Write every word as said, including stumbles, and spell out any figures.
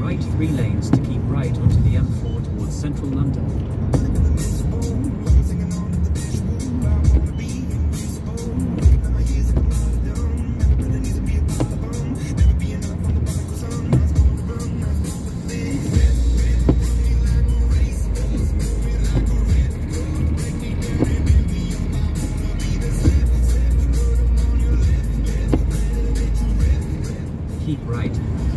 right three lanes to keep right onto the M four towards central London. Keep right.